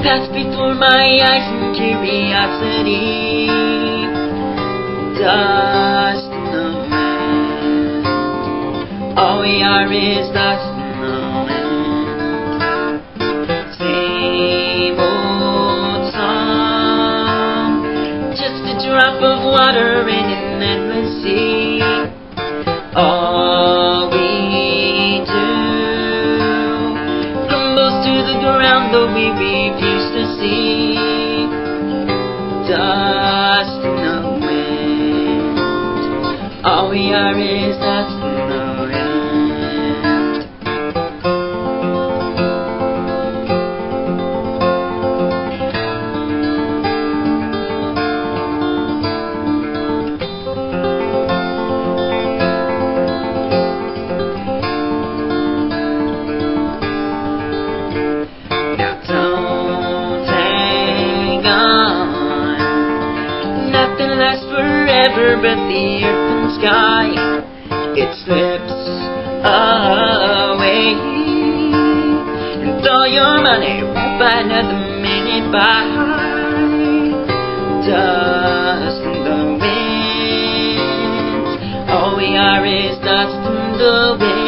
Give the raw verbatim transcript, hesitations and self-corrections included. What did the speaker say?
pass before my eyes in curiosity. Dust in the wind. All we are is dust in the wind. Same old song, just a drop of water in an endless sea. All we do crumbles to the ground, though we refuse to see. Dust in the wind. All we are is dust in the wind. Now don't hang on. Nothing lasts forever but the earth and sky. It slips away, and all your money won't buy another minute by. Dust in the wind. All we are is dust in the wind.